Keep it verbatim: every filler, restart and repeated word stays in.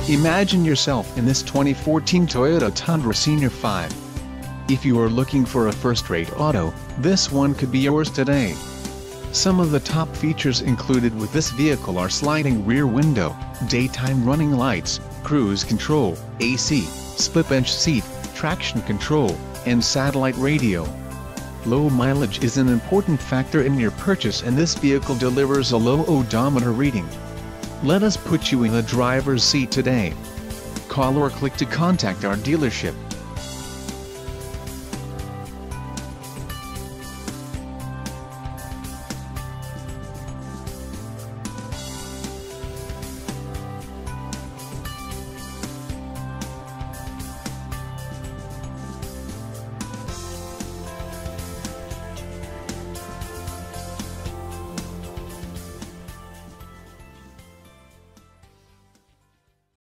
Imagine yourself in this twenty fourteen Toyota Tundra Senior five. If you are looking for a first-rate auto, this one could be yours today. Some of the top features included with this vehicle are sliding rear window, daytime running lights, cruise control, A C, split-bench seat, traction control, and satellite radio. Low mileage is an important factor in your purchase, and this vehicle delivers a low odometer reading. Let us put you in the driver's seat today. Call or click to contact our dealership.